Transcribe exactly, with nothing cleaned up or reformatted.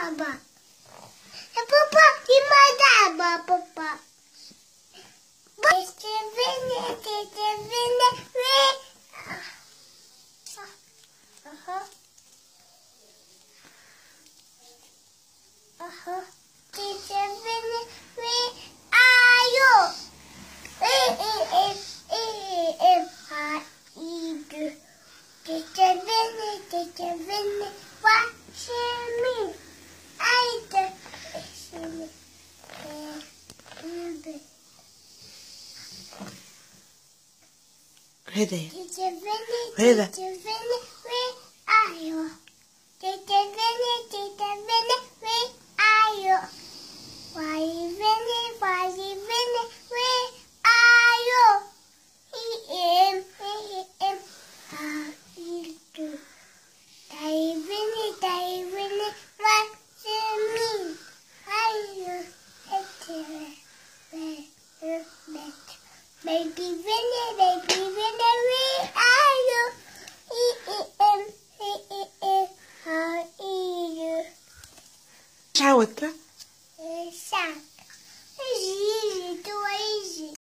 Papa. Papa, you my dad, Papa. It's a minute, it's a minute, uh-huh. Uh-huh. It's a minute, where are you? If, if, if I eat you. It's a minute, it's a minute, watch me. I just, it's a minute. Hede. It's a minute, Hede. it's a minute, where are you? It's a minute, it's a minute, where are you? Why you minute, why you minute, where are you? He am, he am, how you do? I minute, I minute, what's the mean? Are you? It's a minute. Baby Winnie, baby Winnie, where are you? E E M, E E M, how are you? Ciao,